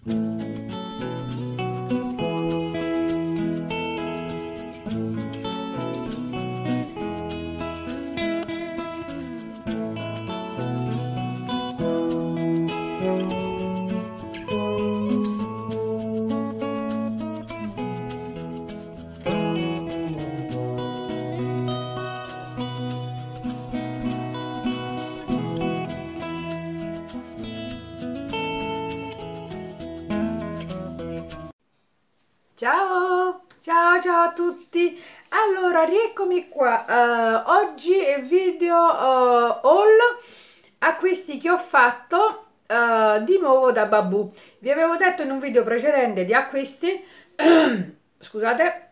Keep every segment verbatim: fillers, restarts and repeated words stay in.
Ciao, ciao, ciao a tutti. Allora, rieccomi qua. Uh, oggi è video uh, haul acquisti che ho fatto uh, di nuovo da Babù. Vi avevo detto in un video precedente di acquisti, scusate,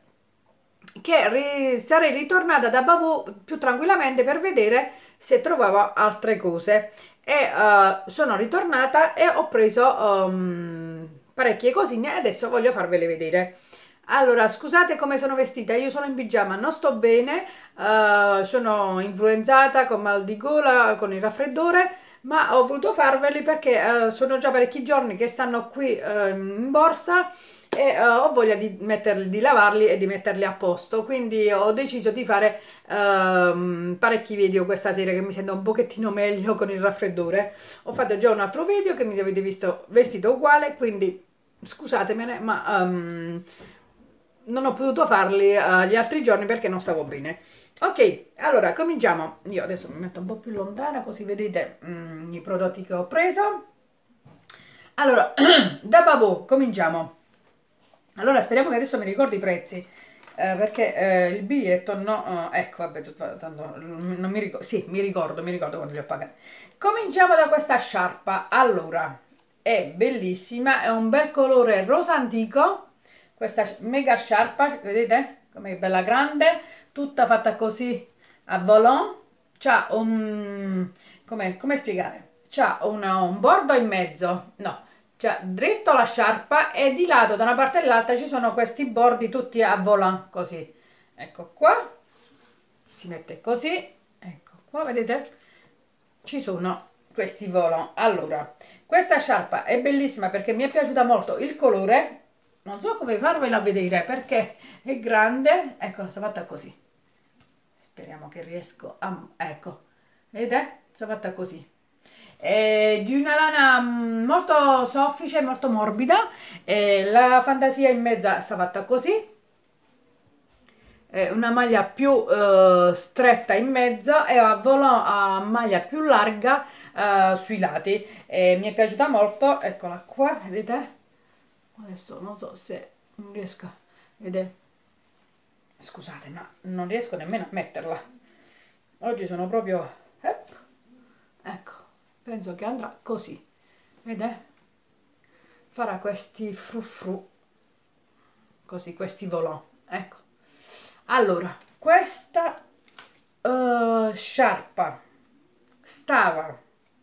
che ri sarei ritornata da Babù più tranquillamente per vedere se trovavo altre cose. E uh, sono ritornata e ho preso um, parecchie cosine e adesso voglio farvele vedere. Allora, scusate come sono vestita, io sono in pigiama, non sto bene, uh, sono influenzata con mal di gola, con il raffreddore, ma ho voluto farveli perché uh, sono già parecchi giorni che stanno qui uh, in borsa e uh, ho voglia di, metterli, di lavarli e di metterli a posto, quindi ho deciso di fare uh, parecchi video questa sera che mi sento un pochettino meglio con il raffreddore. Ho fatto già un altro video che mi avete visto vestito uguale, quindi scusatemene, ma um, non ho potuto farli uh, gli altri giorni perché non stavo bene. Ok, allora cominciamo. Io adesso mi metto un po' più lontana così vedete mm, i prodotti che ho preso. Allora, da Babù cominciamo. Allora speriamo che adesso mi ricordi i prezzi, eh, perché eh, il biglietto no, eh, ecco, vabbè, tutto, tanto non mi ricordo, sì, mi ricordo, mi ricordo quando li ho pagati. Cominciamo da questa sciarpa. Allora, è bellissima, è un bel colore rosa antico, questa mega sciarpa, vedete? Come bella grande, tutta fatta così a volant, c'ha un, come, come spiegare? C'ha una, un bordo in mezzo, no, cioè dritto la sciarpa e di lato da una parte all'altra ci sono questi bordi tutti a volant così. Ecco qua, si mette così, ecco qua, vedete? Ci sono questi volant. Allora, questa sciarpa è bellissima perché mi è piaciuta molto il colore, non so come farvela vedere perché è grande, ecco, sta fatta così. Speriamo che riesco a... ecco, vedete? Sta fatta così. È di una lana molto soffice, molto morbida, e la fantasia in mezzo sta fatta così, è una maglia più uh, stretta in mezzo e a volant a maglia più larga uh, sui lati, e mi è piaciuta molto, eccola qua, vedete? Adesso non so se non riesco a vedere, scusate ma non riesco nemmeno a metterla, oggi sono proprio, ecco. Penso che andrà così, vedete? Farà questi frufru, così, questi volant, ecco. Allora, questa uh, sciarpa stava,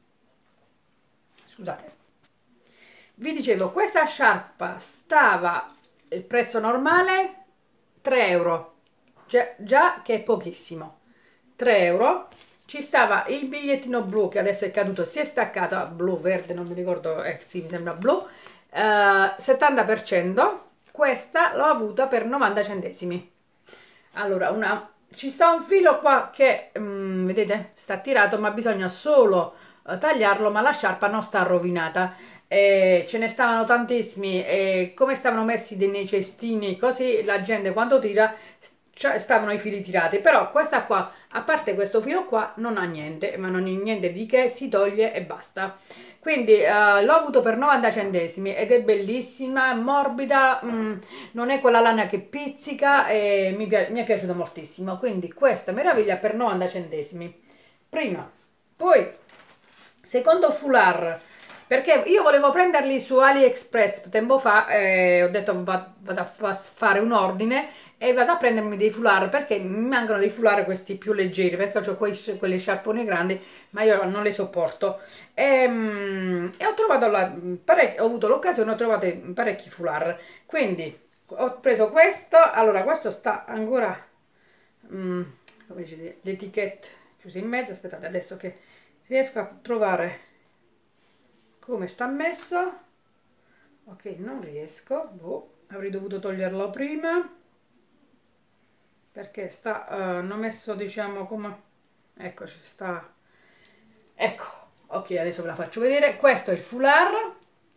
scusate, vi dicevo, questa sciarpa stava, il prezzo normale, tre euro, già, già che è pochissimo, tre euro. Ci stava il bigliettino blu che adesso è caduto, si è staccato, blu, verde, non mi ricordo, eh sì, mi sembra blu, eh, settanta per cento, questa l'ho avuta per novanta centesimi. Allora, una, ci sta un filo qua che, mm, vedete, sta tirato, ma bisogna solo eh, tagliarlo, ma la sciarpa non sta rovinata. Eh, ce ne stavano tantissimi e come stavano messi nei cestini così, la gente quando tira... Cioè, stavano i fili tirati, però questa qua, a parte questo filo qua, non ha niente, ma non è niente di che, si toglie e basta. Quindi uh, l'ho avuto per novanta centesimi ed è bellissima, morbida, mm, non è quella lana che pizzica e mi, mi è piaciuta moltissimo. Quindi questa meraviglia per novanta centesimi. Prima, poi, secondo foulard, perché io volevo prenderli su AliExpress tempo fa, e ho detto vado a fare un ordine e vado a prendermi dei foulard perché mi mancano dei foulard questi più leggeri, perché ho quelle sciarpone grandi ma io non le sopporto, e, e ho trovato la, parecchi, ho avuto l'occasione, ho trovato parecchi foulard, quindi ho preso questo. Allora questo sta ancora, um, come dice, l'etichetta chiusa in mezzo, aspettate adesso che riesco a trovare come sta messo. Ok, non riesco, boh, avrei dovuto toglierlo prima perché sta, uh, hanno messo, diciamo, come, ecco, ci sta, ecco, ok, adesso ve la faccio vedere. Questo è il foulard.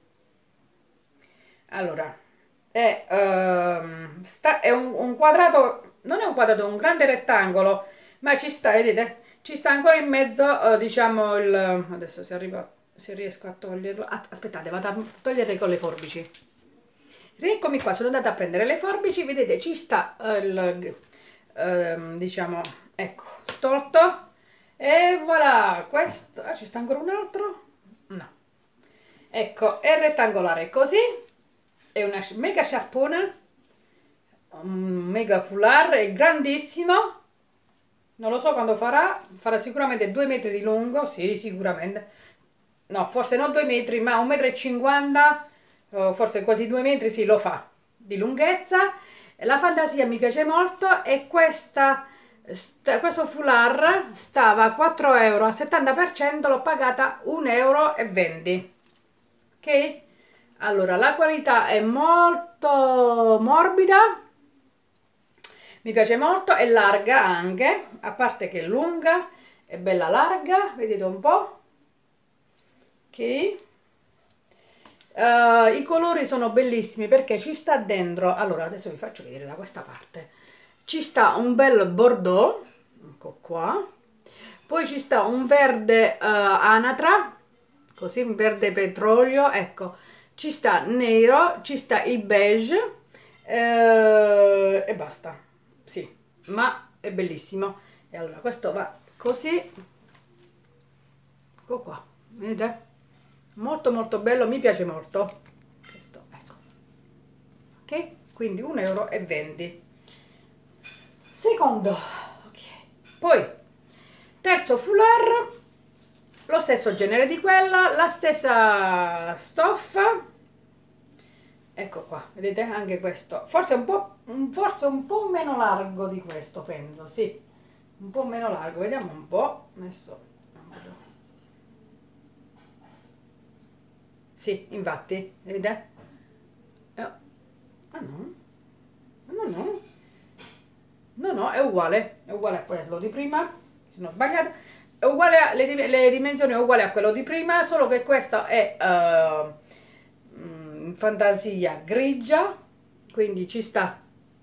Allora, è, uh, sta, è un, un quadrato, non è un quadrato, è un grande rettangolo, ma ci sta, vedete, ci sta ancora in mezzo, uh, diciamo, il, adesso se arrivo, se riesco a toglierlo, ah, aspettate, vado a togliere con le forbici. Rieccomi qua, sono andata a prendere le forbici, vedete, ci sta uh, il, uh, diciamo, ecco, tolto, e voilà, questo, ah, ci sta ancora un altro? No. Ecco, è rettangolare così, è una mega sciarpona, un mega foulard, è grandissimo, non lo so quando farà, farà sicuramente due metri di lungo, sì, sicuramente, no, forse non due metri, ma un metro e cinquanta, forse quasi due metri, sì, lo fa, di lunghezza. La fantasia mi piace molto e questa, sta, questo foulard stava a quattro euro, al settanta per cento l'ho pagata un euro e venti, ok? Allora, la qualità è molto morbida, mi piace molto, è larga anche, a parte che è lunga, è bella larga, vedete un po', ok? Uh, i colori sono bellissimi perché ci sta dentro, allora adesso vi faccio vedere da questa parte, ci sta un bel bordeaux, ecco qua, poi ci sta un verde uh, anatra, così un verde petrolio, ecco, ci sta nero, ci sta il beige uh, e basta, sì, ma è bellissimo. E allora questo va così, ecco qua, vedete? Molto molto bello, mi piace molto questo, ecco, ok, quindi un euro e venti. Secondo, ok, poi terzo foulard, lo stesso genere di quella, la stessa stoffa, ecco qua, vedete anche questo, forse un po', forse un po' meno largo di questo, penso, sì, un po' meno largo, vediamo un po', messo. Sì, infatti, vedete? Eh, ah no? No, no. No, no, è uguale. È uguale a quello di prima. Se non ho sbagliato. È uguale a, le, le dimensioni è uguale a quello di prima, solo che questo è uh, in fantasia grigia, quindi ci sta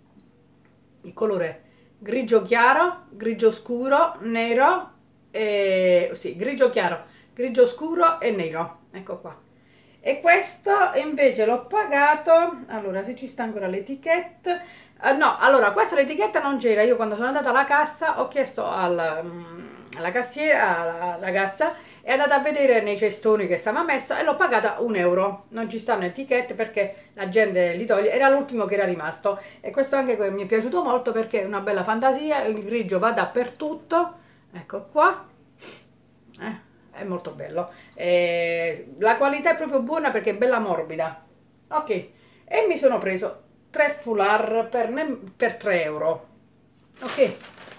il colore grigio chiaro, grigio scuro, nero, e, sì, grigio chiaro, grigio scuro e nero. Ecco qua. E questo invece l'ho pagato, allora se ci sta ancora l'etichetta, uh, no, allora questa l'etichetta non c'era, io quando sono andata alla cassa ho chiesto al, um, alla cassiera, alla ragazza, è andata a vedere nei cestoni che stava messo e l'ho pagata un euro, non ci stanno etichette perché la gente li toglie, era l'ultimo che era rimasto e questo anche mi è piaciuto molto perché è una bella fantasia, il grigio va dappertutto, ecco qua, eh. È molto bello, eh, la qualità è proprio buona perché è bella morbida, ok, e mi sono preso tre foulard per, per tre euro, ok.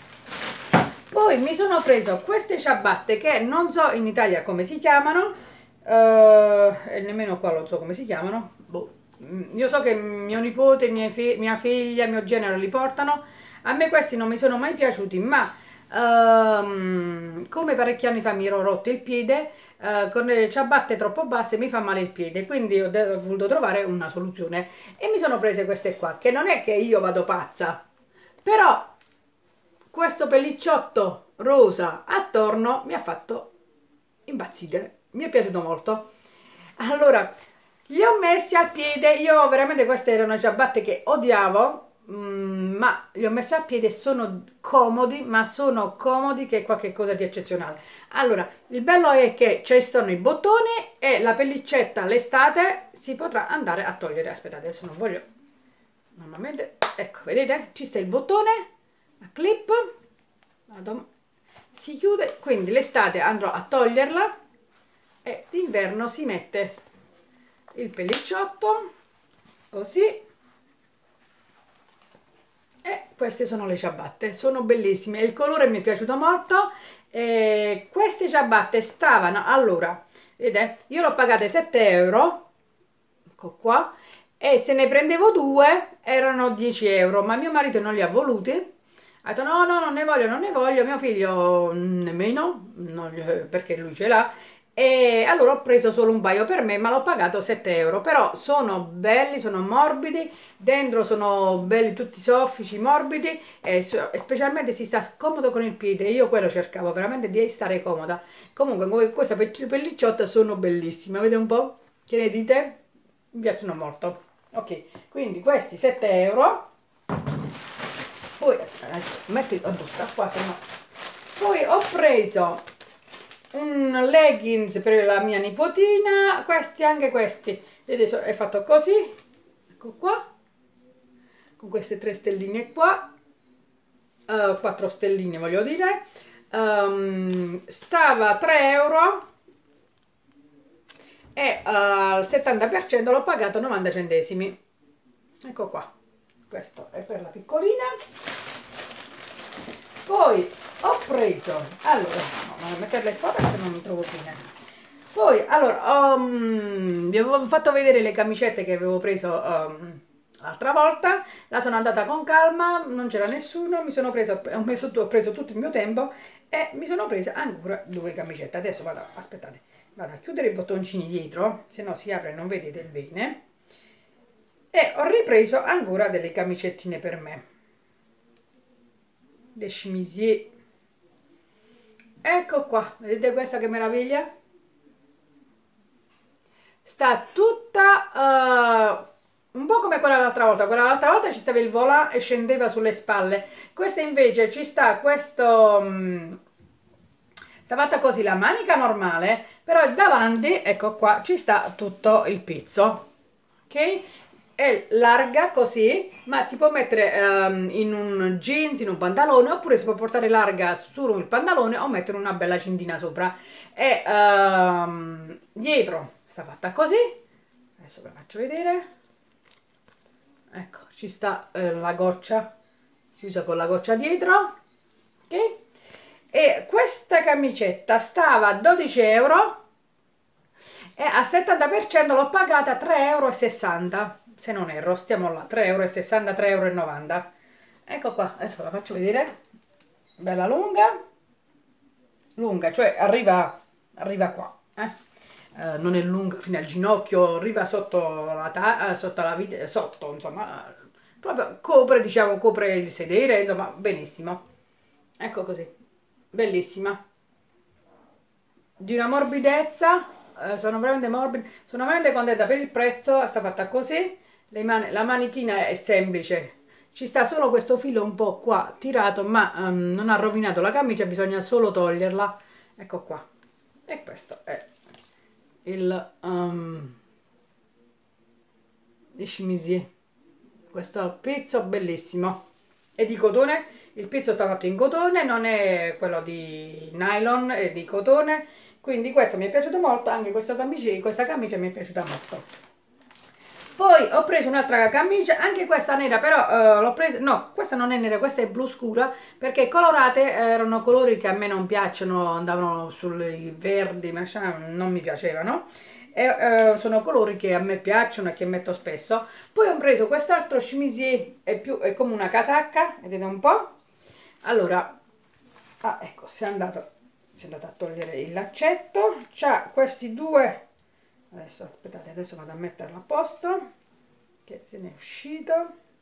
Poi mi sono preso queste ciabatte che non so in Italia come si chiamano, uh, e nemmeno qua non so come si chiamano, boh. Io so che mio nipote, mia, fi mia figlia, mio genero li portano, a me questi non mi sono mai piaciuti, ma Um, come parecchi anni fa mi ero rotto il piede uh, con le ciabatte troppo basse, mi fa male il piede, quindi ho, ho voluto trovare una soluzione e mi sono prese queste qua, che non è che io vado pazza, però questo pellicciotto rosa attorno mi ha fatto impazzire, mi è piaciuto molto. Allora li ho messi al piede, io veramente queste erano ciabatte che odiavo, Mm, ma li ho messi a piedi e sono comodi, ma sono comodi che è qualcosa di eccezionale. Allora, il bello è che ci sono i bottoni e la pellicetta l'estate si potrà andare a togliere. Aspettate, adesso non voglio, normalmente, ecco, vedete? Ci sta il bottone a clip, si chiude, quindi l'estate andrò a toglierla e d'inverno si mette il pellicciotto così. E queste sono le ciabatte, sono bellissime, il colore mi è piaciuto molto. E queste ciabatte stavano, allora, vedete, io l'ho pagate sette euro ecco qua, e se ne prendevo due erano dieci euro, ma mio marito non li ha voluti, ha detto no, no, non ne voglio, non ne voglio, mio figlio nemmeno, non gli- perché lui ce l'ha, e allora ho preso solo un paio per me, ma l'ho pagato sette euro, però sono belli, sono morbidi, dentro sono belli tutti soffici, morbidi, e, so- e specialmente si sta comodo con il piede, io quello cercavo veramente di stare comoda. Comunque come questa pe- pellicciotta sono bellissime, vedete un po'? Che ne dite? Mi piacciono molto. Ok, quindi questi sette euro. Poi adesso metto la busta qua, se no. Poi ho preso un leggings per la mia nipotina, questi, anche questi. Vedete, è fatto così, ecco qua, con queste tre stelline qua, uh, quattro stelline voglio dire. Um, stava a tre euro e uh, al settanta per cento l'ho pagato novanta centesimi. Ecco qua, questo è per la piccolina. Poi ho preso, allora, no, non metterle qua perché non mi trovo bene. Poi, allora, um, vi avevo fatto vedere le camicette che avevo preso um, l'altra volta, la sono andata con calma, non c'era nessuno, mi sono preso, ho, messo, ho preso tutto il mio tempo e mi sono presa ancora due camicette. Adesso vado, aspettate, vado a chiudere i bottoncini dietro, se no si apre e non vedete bene. E ho ripreso ancora delle camicettine per me, dei chemisier. Ecco qua, vedete questa che meraviglia? Sta tutta uh, un po' come quella dell'altra volta. Quella dell'altra volta ci stava il volant e scendeva sulle spalle. Questa invece ci sta questo... Um, sta fatta così la manica normale, però davanti, ecco qua, ci sta tutto il pezzo. Ok? È larga così, ma si può mettere um, in un jeans, in un pantalone, oppure si può portare larga sul pantalone o mettere una bella cintina sopra. E um, dietro sta fatta così, adesso ve la faccio vedere, ecco, ci sta eh, la goccia chiusa con la goccia dietro, ok? E questa camicetta stava a dodici euro e al settanta per cento l'ho pagata a tre euro e sessanta, se non erro, stiamo là, tre euro e sessanta, tre euro e novanta. Ecco qua, adesso la faccio vedere, bella lunga, lunga, cioè arriva, arriva qua, eh. Uh, non è lunga fino al ginocchio, arriva sotto la, ta sotto la vita, sotto, insomma, proprio copre, diciamo, copre il sedere, insomma, benissimo. Ecco così, bellissima. Di una morbidezza, uh, sono veramente morbida, sono veramente contenta per il prezzo, sta fatta così, le man la manichina è semplice, ci sta solo questo filo un po' qua tirato, ma um, non ha rovinato la camicia, bisogna solo toglierla, ecco qua. E questo è il, um, il chemisier, questo pezzo bellissimo, è di cotone, il pezzo sta fatto in cotone, non è quello di nylon, è di cotone, quindi questo mi è piaciuto molto, anche questo camicia, questa camicia mi è piaciuta molto. Poi ho preso un'altra camicia, anche questa nera, però uh, l'ho presa, no, questa non è nera, questa è blu scura, perché colorate erano colori che a me non piacciono, andavano sui verdi, ma non mi piacevano. E, uh, sono colori che a me piacciono e che metto spesso. Poi ho preso quest'altro chemisier, è, più, è come una casacca, vedete un po'? Allora, ah, ecco, si è andato, si è andato a togliere il laccetto, c'ha questi due... Adesso aspettate, adesso vado a metterlo a posto, che se ne è uscito.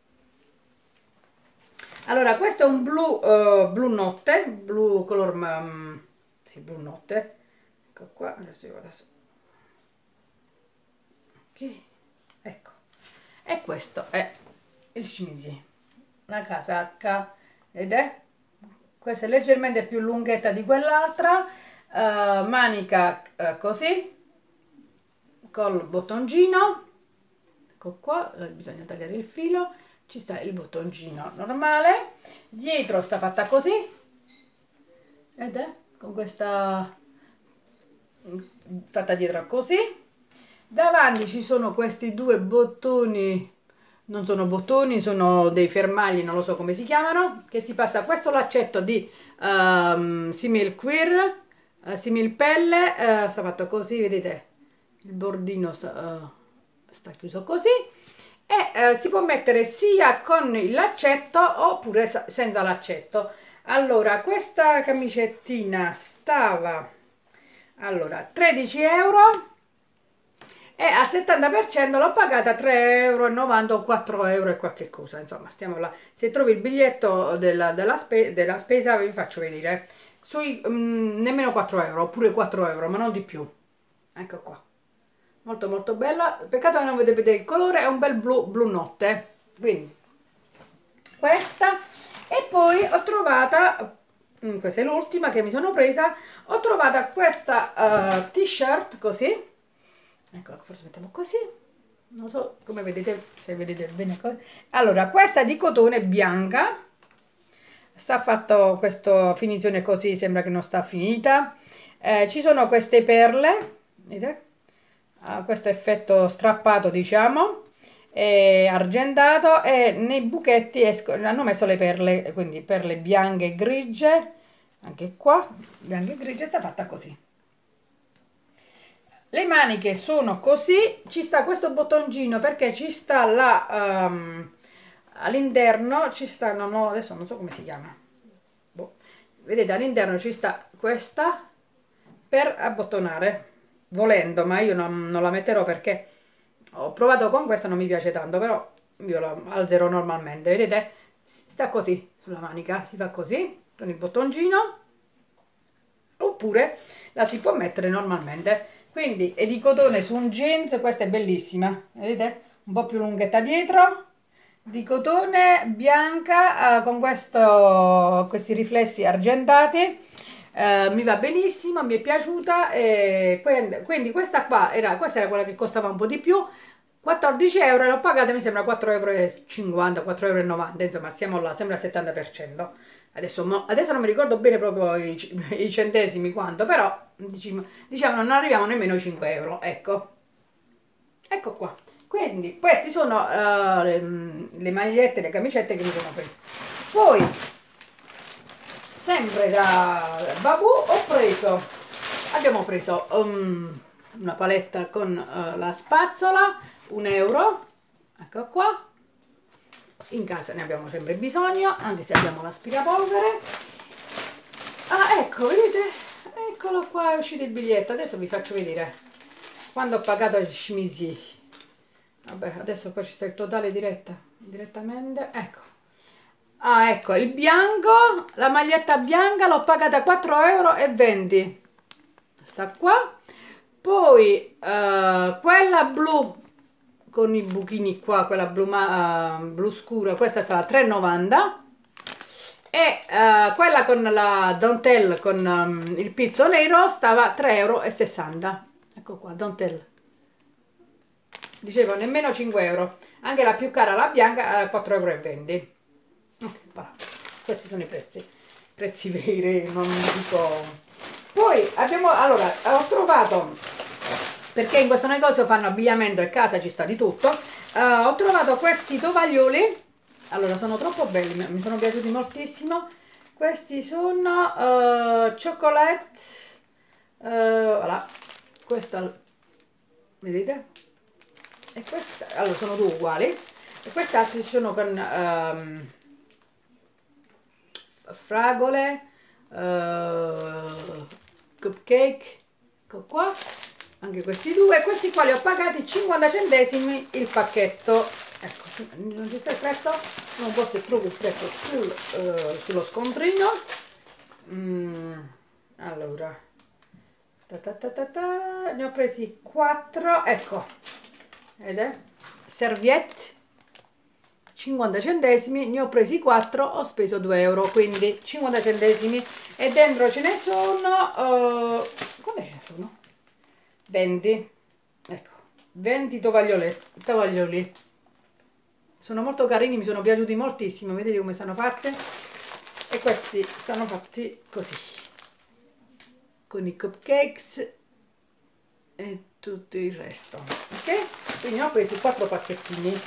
Allora, questo è un blu, uh, blu notte, blu color, um, sì, blu notte. Ecco qua, adesso io vado adesso. Ok, ecco. E questo è il chemisier, la casacca, ed è, questa è leggermente più lunghetta di quell'altra, uh, manica uh, così, col bottoncino, ecco qua, bisogna tagliare il filo, ci sta il bottoncino normale, dietro sta fatta così, ed è con questa fatta dietro così, davanti ci sono questi due bottoni, non sono bottoni, sono dei fermagli, non lo so come si chiamano, che si passa questo laccetto di um, simil queer, uh, simil pelle, uh, sta fatto così, vedete? Il bordino sta, uh, sta chiuso così, e eh, si può mettere sia con il laccetto oppure senza laccetto. Allora, questa camicettina stava, allora, tredici euro, e al settanta per cento l'ho pagata tre euro e novanta o quattro euro e qualche cosa, insomma, stiamo là. Se trovi il biglietto della, della, spe, della spesa vi faccio vedere, sui mm, nemmeno quattro euro, oppure quattro euro, ma non di più. Ecco qua, molto molto bella, peccato che non vedete vedere il colore, è un bel blu, blu notte, quindi questa. E poi ho trovata, questa è l'ultima che mi sono presa, ho trovata questa uh, t-shirt così, ecco, forse mettiamo così, non so come vedete, se vedete bene così. Allora, questa di cotone bianca, sta fatto questa finizione così, sembra che non sta finita, eh, ci sono queste perle, vedete? Uh, questo effetto strappato, diciamo, è argentato, e nei buchetti hanno messo le perle, quindi perle bianche e grigie, anche qua bianche e grigie, sta fatta così. Le maniche sono così, ci sta questo bottoncino perché ci sta là um, all'interno, ci stanno, no, adesso non so come si chiama, boh. Vedete, all'interno ci sta questa per abbottonare, volendo, ma io non, non la metterò perché ho provato con questa, non mi piace tanto, però io la alzerò normalmente. Vedete, sta così sulla manica, si fa così con il bottoncino, oppure la si può mettere normalmente. Quindi è di cotone su un jeans, questa è bellissima, vedete, un po' più lunghetta dietro, di cotone bianca, eh, con questo, questi riflessi argentati. Uh, mi va benissimo, mi è piaciuta, e quindi questa qua era, questa era quella che costava un po' di più, quattordici euro, l'ho pagata mi sembra quattro e cinquanta euro, quattro e novanta euro, insomma stiamo là, sembra il settanta per cento. Adesso, adesso non mi ricordo bene proprio i, i centesimi quanto, però diciamo, diciamo non arriviamo nemmeno ai cinque euro, ecco. Ecco qua. Quindi queste sono uh, le, le magliette, le camicette che mi sono prese. Poi, sempre da Babù, ho preso, abbiamo preso um, una paletta con uh, la spazzola, un euro, ecco qua. In casa ne abbiamo sempre bisogno, anche se abbiamo l'aspirapolvere. Ah, ecco, vedete? Eccolo qua, è uscito il biglietto. Adesso vi faccio vedere quando ho pagato il scmisi. Vabbè, adesso qua ci sta il totale diretta, direttamente. Ecco. Ah, ecco, il bianco, la maglietta bianca l'ho pagata quattro euro e venti. Sta qua. Poi uh, quella blu con i buchini qua, quella blu, uh, blu scura, questa stava tre e novanta, e uh, quella con la dentelle con um, il pizzo nero stava tre e sessanta euro. Ecco qua, dentelle, dicevo nemmeno cinque euro. Anche la più cara, la bianca, uh, quattro e venti euro. Okay, questi sono i prezzi, prezzi veri, non dico. Poi abbiamo, allora, ho trovato, perché in questo negozio fanno abbigliamento e casa ci sta di tutto, uh, ho trovato questi tovaglioli, allora sono troppo belli, mi sono piaciuti moltissimo. Questi sono uh, chocolate, uh, voilà, questa, vedete? E questa, allora sono due uguali, e quest'altri sono con um, fragole, uh, cupcake, ecco qua. Anche questi due, questi qua li ho pagati cinquanta centesimi il pacchetto. Ecco, non ci sta il prezzo, non so se trovo il prezzo sul, uh, sullo scontrino. Mm, allora, ta ta ta ta ta, ne ho presi quattro, ecco, vedete? Serviette, cinquanta centesimi, ne ho presi quattro, ho speso due euro, quindi cinquanta centesimi, e dentro ce ne sono, uh, quante ce ne sono? venti, ecco, venti tovaglioli, tovaglioli. Sono molto carini, mi sono piaciuti moltissimo, vedete come sono fatte? E questi sono fatti così, con i cupcakes e tutto il resto, ok? Quindi ho preso quattro pacchettini.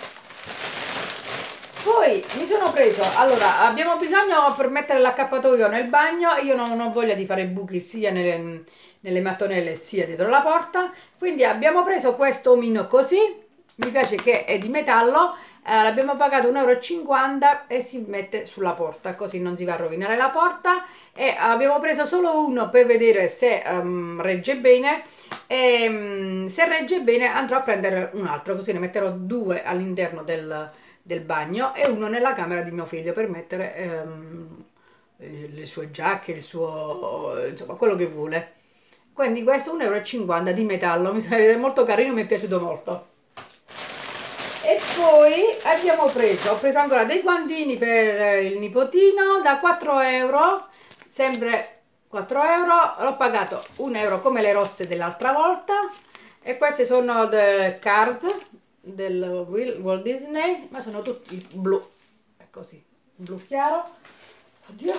Poi mi sono preso, allora, abbiamo bisogno per mettere l'accappatoio nel bagno, io non ho voglia di fare buchi sia nelle, nelle mattonelle sia dietro la porta, quindi abbiamo preso questo omino così, mi piace che è di metallo, eh, l'abbiamo pagato un euro e cinquanta e si mette sulla porta, così non si va a rovinare la porta. E abbiamo preso solo uno per vedere se um, regge bene, e um, se regge bene andrò a prendere un altro, così ne metterò due all'interno del, del bagno e uno nella camera di mio figlio per mettere um, le sue giacche, il suo, insomma, quello che vuole. Quindi questo un euro e cinquanta di metallo, mi è molto carino, mi è piaciuto molto. E poi abbiamo preso, ho preso ancora dei guantini per il nipotino da quattro euro, sempre quattro euro, l'ho pagato un euro come le rosse dell'altra volta, e queste sono del Cars del Walt Disney, ma sono tutti blu, è così, blu chiaro. Oddio.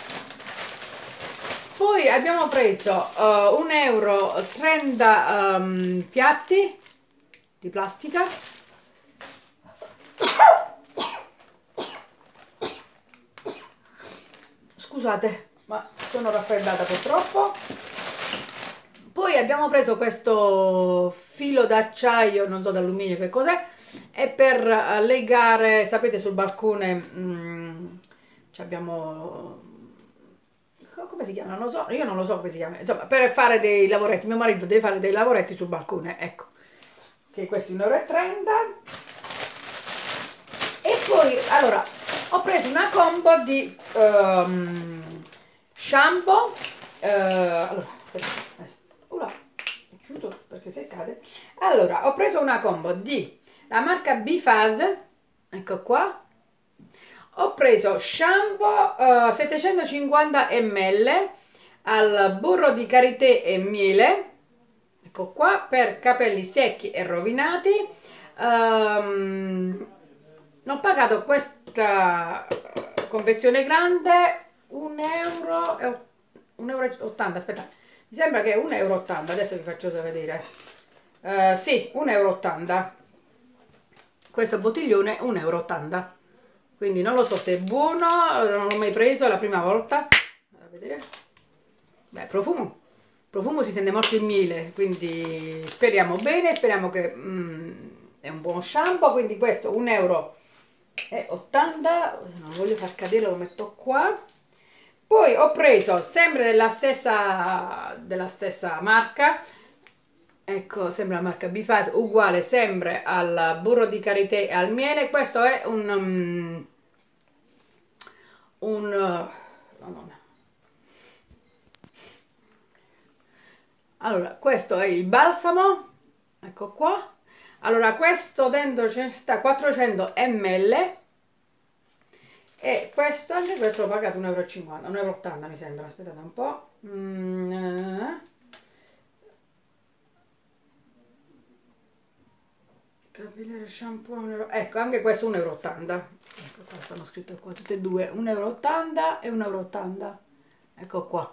Poi abbiamo preso uh, un euro trenta um, piatti di plastica. Scusate, ma sono raffreddata purtroppo. Poi abbiamo preso questo filo d'acciaio, non so d'alluminio che cos'è, e per legare, sapete, sul balcone mh, abbiamo, come si chiama? Non lo so, io non lo so come si chiama, insomma, per fare dei lavoretti, mio marito deve fare dei lavoretti sul balcone, ecco, che questo è un euro e trenta. E poi, allora, ho preso una combo di um, shampoo, uh, allora, adesso, uh, è chiuso perché se cade. Allora, ho preso una combo di la marca Bifaz, ecco qua. Ho preso shampoo uh, settecentocinquanta millilitri al burro di karité e miele, ecco qua, per capelli secchi e rovinati. Um, ho pagato questa confezione grande un euro e ottanta, aspetta, mi sembra che è un euro e ottanta, adesso vi faccio vedere. Uh, sì, un euro e ottanta. Questo bottiglione un euro e ottanta. Quindi non lo so se è buono, non l'ho mai preso, è la prima volta. A vedere. Beh, profumo. Profumo si sente molto il miele, quindi speriamo bene, speriamo che mm, è un buon shampoo. Quindi questo un euro e ottanta, non voglio far cadere, lo metto qua. Poi ho preso sempre della stessa, della stessa marca, ecco, sempre la marca Bifaz, uguale sempre al burro di karité e al miele. Questo è un um, un uh, no, allora, questo è il balsamo, ecco qua. Allora, questo dentro ce ne sta quattrocento millilitri e questo, anche questo l'ho pagato un euro e cinquanta, un euro e ottanta mi sembra, aspettate un po'. Mm, capillare shampoo, ecco, anche questo un euro e ottanta. Ecco qua, stanno scritte qua tutte e due, un euro e ottanta e un euro e ottanta. Ecco qua.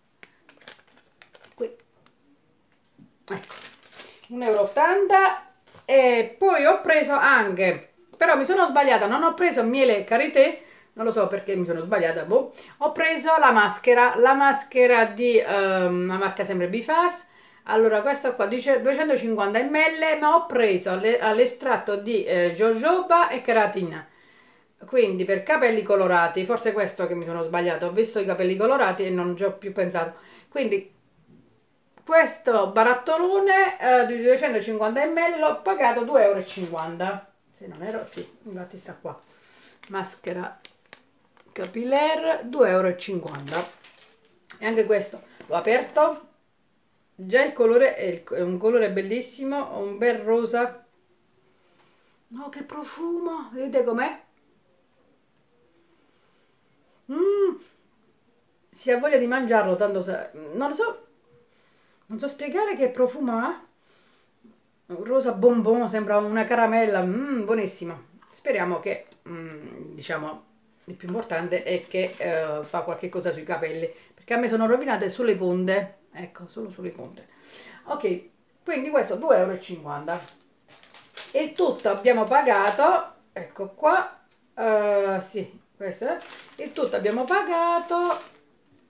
Qui. Ecco. un euro e ottanta. E poi ho preso anche, però mi sono sbagliata, non ho preso miele karité, non lo so perché mi sono sbagliata, boh. Ho preso la maschera, la maschera di um, la marca sempre Bifaz. Allora, questo qua dice duecentocinquanta millilitri, ma ho preso l'estratto di eh, jojoba e keratina, quindi per capelli colorati, forse questo che mi sono sbagliato, ho visto i capelli colorati e non ci ho più pensato. Quindi questo barattolone eh, di duecentocinquanta millilitri l'ho pagato due euro e cinquanta, se non ero, sì, infatti sta qua, maschera capillaire due euro e cinquanta. E anche questo l'ho aperto, già il colore è un colore bellissimo, un bel rosa. No, che profumo, vedete com'è? Mm, si ha voglia di mangiarlo, tanto se, non lo so, non so spiegare che profumo ha. Un rosa bonbon, sembra una caramella, mm, buonissima. Speriamo che, mm, diciamo, il più importante è che eh, fa qualche cosa sui capelli, perché a me sono rovinate sulle punte, ecco, solo sulle punte. Ok, quindi questo due euro e cinquanta. Il tutto abbiamo pagato, ecco qua, uh, sì, questo è, il tutto abbiamo pagato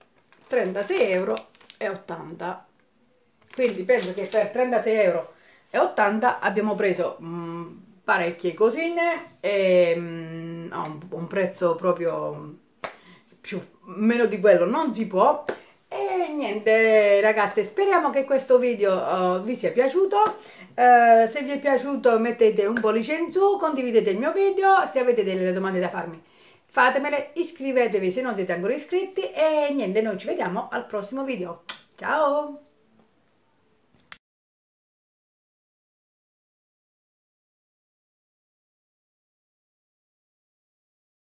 trentasei euro e ottanta. Quindi penso che per trentasei euro e ottanta abbiamo preso mh, parecchie cosine e mh, a un, un prezzo proprio più meno di quello non si può. E niente ragazze, speriamo che questo video uh, vi sia piaciuto. Uh, se vi è piaciuto mettete un pollice in su, condividete il mio video, se avete delle domande da farmi fatemele, iscrivetevi se non siete ancora iscritti e niente, noi ci vediamo al prossimo video. Ciao!